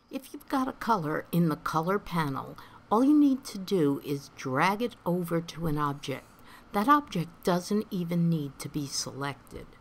If you've got a color in the Color panel, all you need to do is drag it over to an object. That object doesn't even need to be selected.